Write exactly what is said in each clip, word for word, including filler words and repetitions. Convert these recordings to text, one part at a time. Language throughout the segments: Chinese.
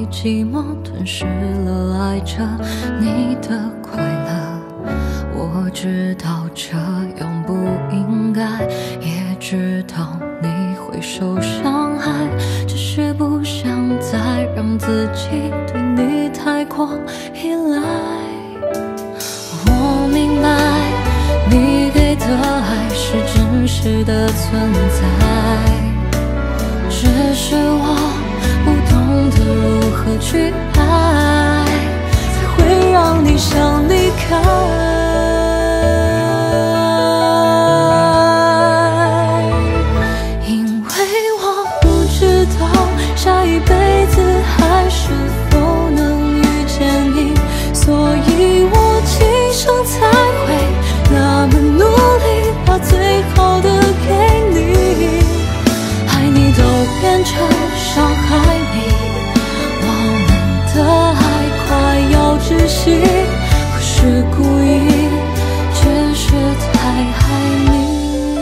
寂寞吞噬了爱着你的快乐。我知道这样不应该，也知道你会受伤害，只是不想再让自己对你太过依赖。我明白你给的爱是真实的存在，只是我不懂得如何去爱，才会让你想离开。因为我不知道下一辈子还是否能遇见你，所以我今生才会那么努力，把最好的给你。爱你都变成伤害你，我们的爱快要窒息，不是故意，只是太爱你。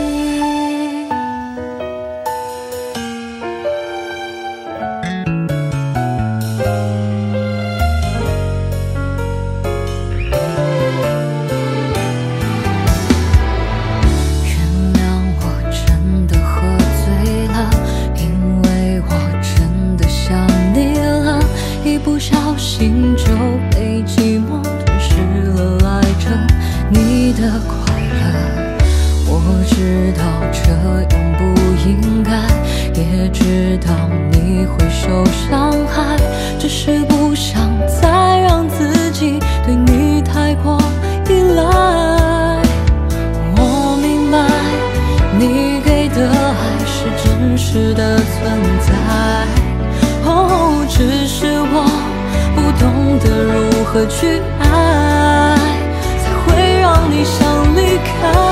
不小心就被寂寞吞噬了爱着你的快乐。我知道这样不应该，也知道你会受伤害，只是不想再让自己对你太过依赖。我明白你给的爱是真实的存在，哦，只是我不懂得如何去爱，才会让你想离开。